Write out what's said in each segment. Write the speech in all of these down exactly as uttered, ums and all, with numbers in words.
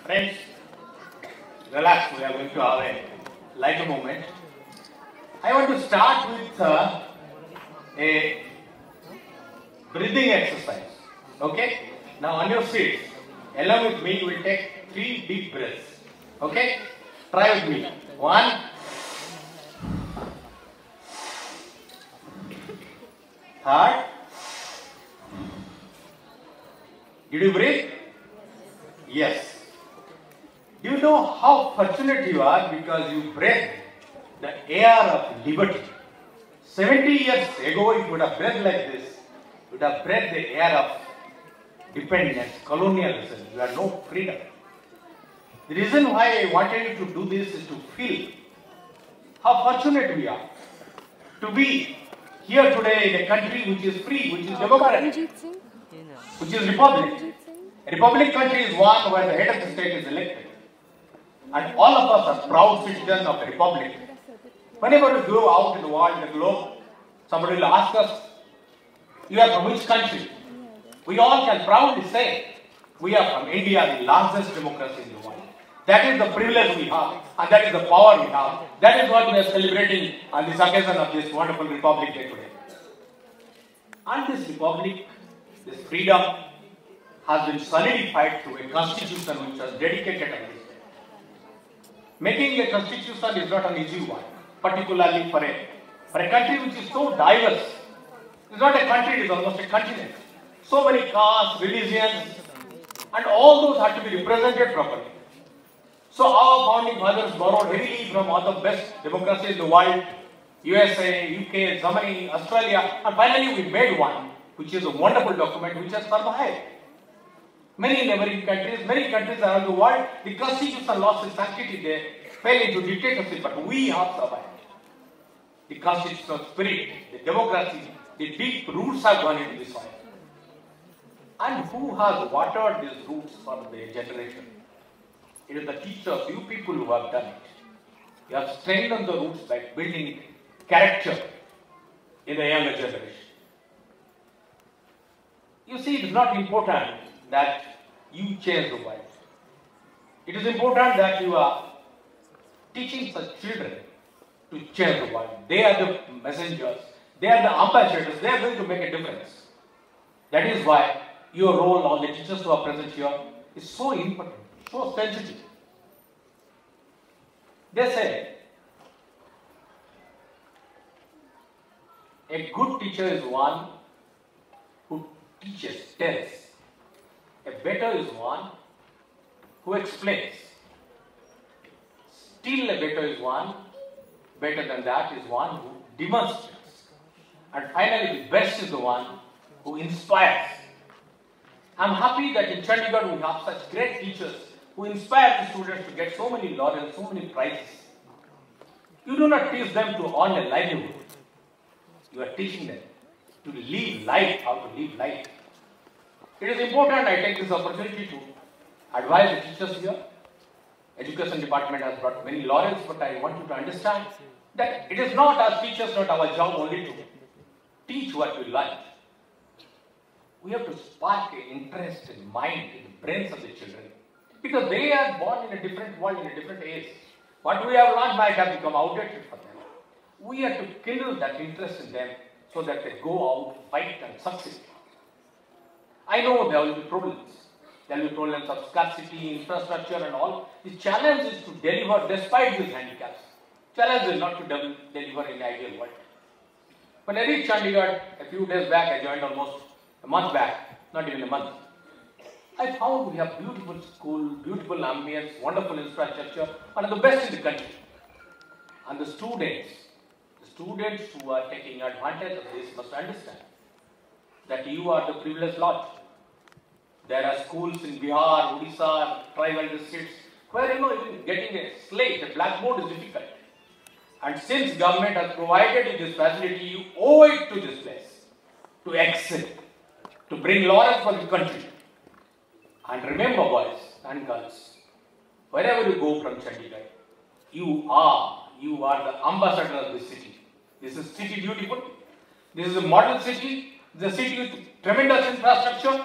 Friends, relax, we are going to have a lighter moment. I want to start with uh, a breathing exercise. Okay? Now on your seats, along with me, we will take three deep breaths. Okay? Try with me. One. Third. Did you breathe? Yes. Do you know how fortunate you are because you breathed the air of liberty? seventy years ago, if you would have breathed like this, you would have breathed the air of dependence, colonialism. You have no freedom. The reason why I wanted you to do this is to feel how fortunate we are to be here today in a country which is free, which is democratic, which is republic. A republic country is one where the head of the state is elected. And all of us are proud citizens of a republic. Whenever we go out in the world, in the globe, somebody will ask us, you are from which country? We all can proudly say, we are from India, the largest democracy in the world. That is the privilege we have, and that is the power we have. That is what we are celebrating on this occasion of this wonderful Republic Day today. And this republic, this freedom, has been solidified through a constitution which was dedicated on this day. Making a constitution is not an easy one, particularly for a, for a country which is so diverse. It is not a country, it is almost a continent. So many castes, religions, and all those have to be represented properly. So our founding fathers borrowed heavily from all the best democracies in the world, U S A, U K, Germany, Australia, and finally we made one, which is a wonderful document which has survived. Many neighboring countries, many countries around the world, the constitution lost its sanctity, they fell into dictatorship, but we have survived. The constitutional spirit, the democracy, the deep roots have gone into the soil. And who has watered these roots for the generation? It is the teachers, you people who have done it. You have strengthened the roots by building character in the younger generation. You see, it is not important that you change the world. It is important that you are teaching such children to change the world. They are the messengers, they are the ambassadors, they are going to make a difference. That is why your role, all the teachers who are present here, is so important, so sensitive. They say, a good teacher is one who teaches, tells. A better is one who explains. Still a better is one, better than that is one who demonstrates. And finally the best is the one who inspires. I am happy that in Chandigarh we have such great teachers who inspire the students to get so many laurels, so many prizes. You do not teach them to earn a livelihood. You are teaching them to live life, how to live life. It is important I take this opportunity to advise the teachers here. Education department has brought many laurels, but I want you to understand that it is not as teachers, not our job only to teach what we learn. We have to spark an interest in mind, in the brains of the children. Because they are born in a different world, in a different age. What we have learned might have become outdated for them. We have to kindle that interest in them so that they go out, fight and succeed. I know there will be problems. There will be problems of scarcity, infrastructure and all. The challenge is to deliver despite these handicaps. Challenge is not to de deliver in the ideal world. When I reached Chandigarh a few days back, I joined almost a month back, not even a month. I found we have beautiful school, beautiful ambience, wonderful infrastructure, one of the best in the country. And the students, the students who are taking advantage of this must understand that you are the privileged lot. There are schools in Bihar, Odisha, tribal districts, where you know even getting a slate, a blackboard is difficult. And since government has provided you this facility, you owe it to this place to excel, to bring laurels for the country. And remember, boys and girls, wherever you go from Chandigarh, you are, you are the ambassador of this city. This is city beautiful. This is a model city, the city with tremendous infrastructure,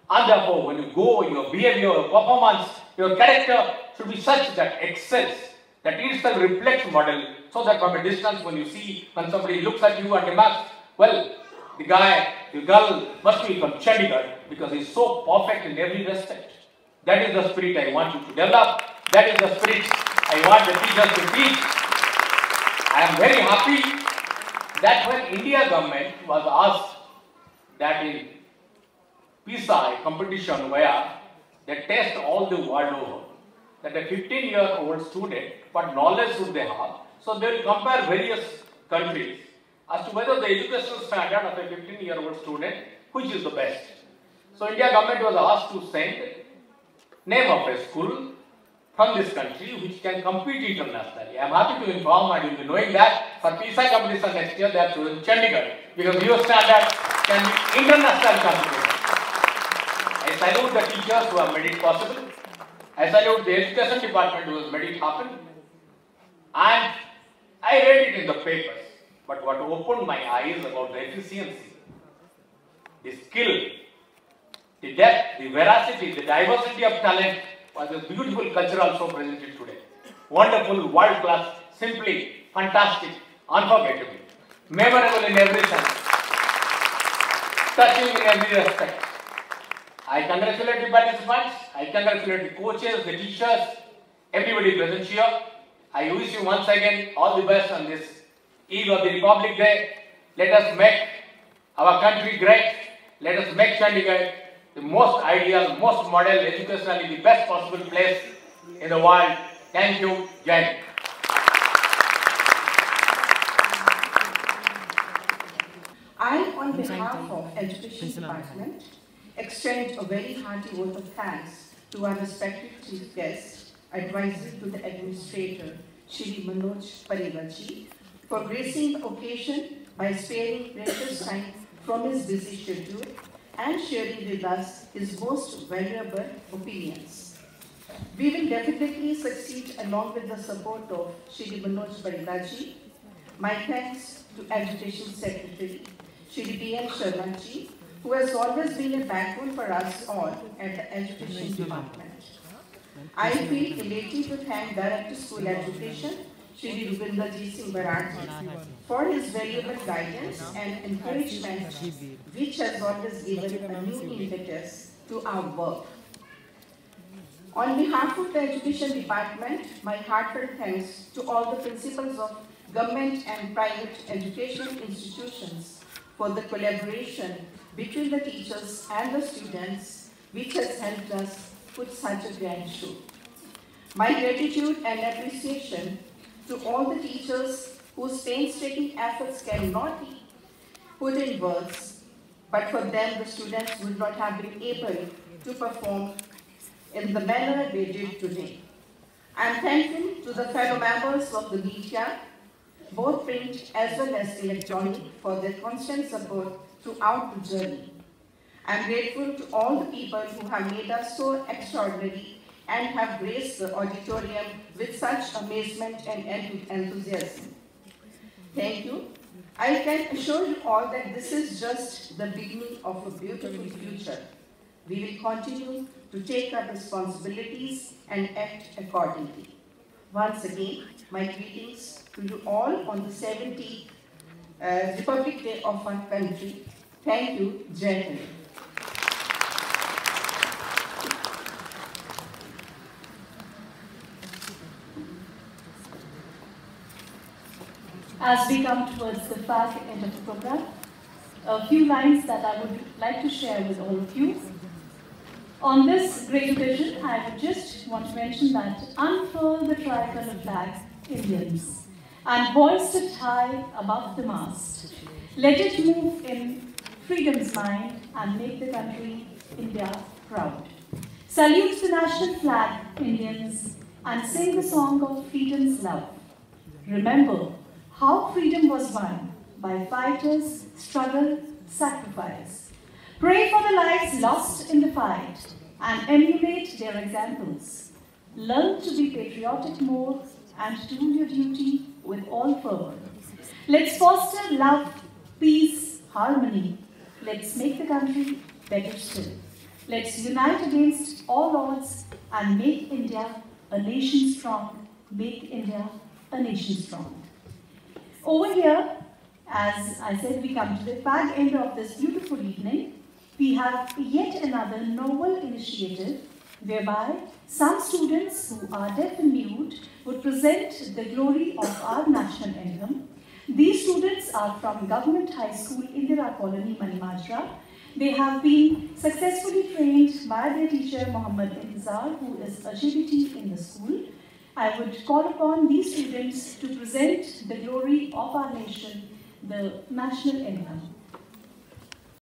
And therefore, when you go, your behavior, your performance, your character should be such that excels, that itself reflects model, so that from a distance, when you see, when somebody looks at you and remarks, well, the guy, the girl must be from Chandigarh because he's so perfect in every respect. That is the spirit I want you to develop. That is the spirit I want the teachers to teach. I am very happy that when India government was asked that in PISA competition where they test all the world over, that a fifteen year old student, what knowledge should they have? So they will compare various countries as to whether the educational standard of a fifteen year old student, which is the best. So India government was asked to send name of a school from this country which can compete internationally. I am happy to inform and you will be knowing that for PISA competition next year they have chosen Chandigarh because your standard can be international competition. I salute the teachers who have made it possible. I salute the education department who has made it happen. And I read it in the papers. But what opened my eyes about the efficiency, the skill, the depth, the veracity, the diversity of talent was a beautiful culture also presented today. Wonderful, world class, simply fantastic, unforgettable, memorable in every sense, touching in every respect. I congratulate the participants, I congratulate the coaches, the teachers, everybody present here. I wish you once again all the best on this eve of the Republic Day. Let us make our country great. Let us make Chandigarh the most ideal, most model, educationally the best possible place in the world. Thank you. Jai Hind. I, on behalf of Education Department, extend a very hearty vote of thanks to our respected Chief Guest, Advisor to the Administrator, Shri Manoj Parivalji, for gracing the occasion by sparing precious time from his busy schedule and sharing with us his most valuable opinions. We will definitely succeed along with the support of Shri Manoj Parivalji. My thanks to Education Secretary, Shri B N Sharmaji, who has always been a backbone for us all at the Education Department. I feel elated to thank Director School Education, Shri Ruvindraji Singh Baradji, for his valuable guidance and encouragement, which has always given a new impetus to our work. On behalf of the Education Department, my heartfelt thanks to all the principals of government and private education institutions for the collaboration between the teachers and the students, which has helped us put such a grand show. My gratitude and appreciation to all the teachers whose painstaking efforts cannot be put in words, but for them the students would not have been able to perform in the manner they did today. I am thankful to the fellow members of the media, both print as well as electronic, for their constant support throughout the journey. I am grateful to all the people who have made us so extraordinary and have graced the auditorium with such amazement and enthusiasm. Thank you. I can assure you all that this is just the beginning of a beautiful future. We will continue to take our responsibilities and act accordingly. Once again, my greetings to you all on the seventieth uh, Republic Day of our country. Thank you. Jai Hind. As we come towards the far end of the program, a few lines that I would like to share with all of you. On this great occasion, I would just want to mention that unfurl the tricolor flag, Indians, and hoist it high above the mast. Let it move in freedom's mind and make the country, India, proud. Salute the national flag, Indians, and sing the song of freedom's love. Remember how freedom was won by fighters, struggle, sacrifice. Pray for the lives lost in the fight and emulate their examples. Learn to be patriotic more and do your duty with all fervor. Let's foster love, peace, harmony. Let's make the country better still. Let's unite against all odds and make India a nation strong. Make India a nation strong. Over here, as I said, we come to the fag end of this beautiful evening. We have yet another novel initiative whereby some students who are deaf and mute would present the glory of our national anthem. These students are from Government High School, Indira Colony, Manimajra. They have been successfully trained by their teacher, Mohammad Intizar, who is a G B T in the school. I would call upon these students to present the glory of our nation, the national anthem.